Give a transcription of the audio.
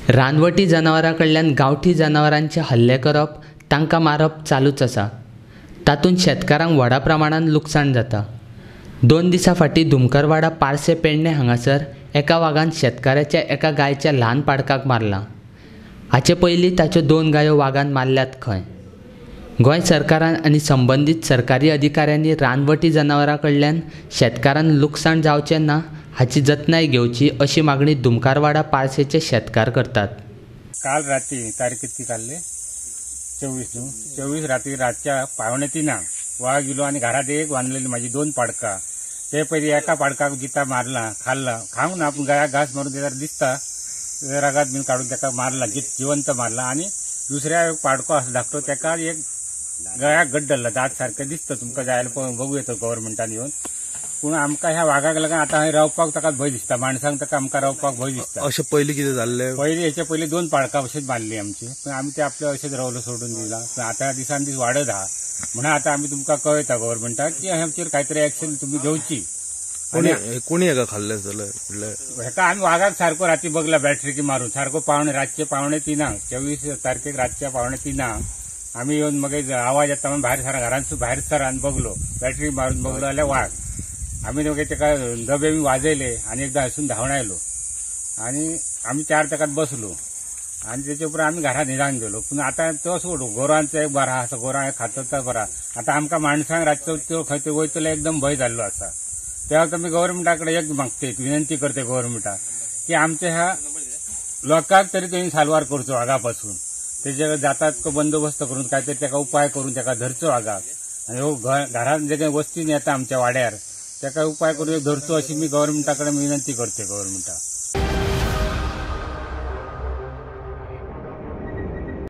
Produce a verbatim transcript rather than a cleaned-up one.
रानवटी जनावरां कडल्यान गांवठी जनावरांचे हल्ले करप, तांकां मारप चालूच आसा. तातूंत शेतकारांक व्हडा प्रमाणात लुकसाण जाता. दोन दिसां फाटीं दुमकरवाडा पारसे पेडणे हांगासर एका वागान शेतकाराच्या एका गायच्या ल्हान पाडकाक मारला. हाचे पयलीं ताच्यो दोन गायो वागान मारल्यात खंय. गोंय सरकारान आनी संबंदीत सरकारी अधिकाऱ्यांनी रानवटी जनावरां कडल्यान शेतकारांक लुकसाण जावचें ना हाची जतनाय घेवची अशी मागणी दुमकारवाडा पारसेचे शेतकार करतात. काल रात्री तारीख किती काढले चोवीस न्हू चोवीस रात्री रातच्या पावणे तिनांक वाघ गेलो आणि घरात एक बांधलेली माझी दोन पाडकां. ते पयलीं एका पाडकाक जिता मारला खाल्ला खावंक ना पूण गाया घास मारून त्याला दिसता रागात बीन काढून त्याका मारला जिवंत मारला. आणि दुसऱ्या एक पाडको असो धाकटो त्याका एक गळ्याक गड्डल्ला दात सारखें दिसता. तुमकां जाय जाल्यार बघूं येता गव्हर्नमेंटान येवन. पूण आमकां ह्या वाघाक लागून आतां थंय रावपाक ताका भंय दिसता. माणसांक ताका आमकां रावपाक भंय दिसता. अशें पयलीं कितें जाल्लें? पयलीं हेचे पयलीं दोन पाडकां अशीच मारली आमची, पण आमी ते आपले अशेंच रावलो सोडून दिला. पण आतां दिसान दीस वाडत आहा म्हणून आतां आमी तुमकां कळयता गव्हर्नमेंटाक की हाचेर काहीतरी एक्शन तुमी घेवची. कोणी कोणी हेका खाल्ले जाल्यार हेका आमी वाघाक सारको राती बघला बॅटरी मारून सारको पावणे रातचे पावणे तिनांक चोवीस तारखेक रातच्या पावणे तिनांक आमी येवन मागीर आवाज येता म्हणून भायर सर घरांत भायर सरान बघलो बॅटरी मारून बघलो जाल्यार वाघ. आमी मागीर ताका डबे बी वाजयले आणि एकदां हसून धांवून आयलो आणि आमी चार ताकात बसलो आणि त्याच्या उपरांत आमी घरा न्हिदान गेलो. पूण आतां तो सोड गोरवांचो एक बरा आसा, गोरवां एक खातात बरा. आतां आमकां माणसांक रातचो त्यो खंय ते वयतलो एकदम भंय जाल्लो आसा. तेव्हा आमी गव्हर्नमेंटा कडेन एक मागते विनंती करते गव्हर्नमेंटाक की आमच्या ह्या लोकांक तरी तेणी साल्वार करचो वाघा पासून. तेजे जाता तितको बंदोबस्त करून काहीतरी ताका उपाय करून ताका धरचो वाघाक. आनी हो घरांत जे काही वस्तीन येता आमच्या वाड्यार ताका उपाय करून धरचो अशी मी गव्हर्नमेंटा कडेन विनंती करते गव्हर्नमेंटाक.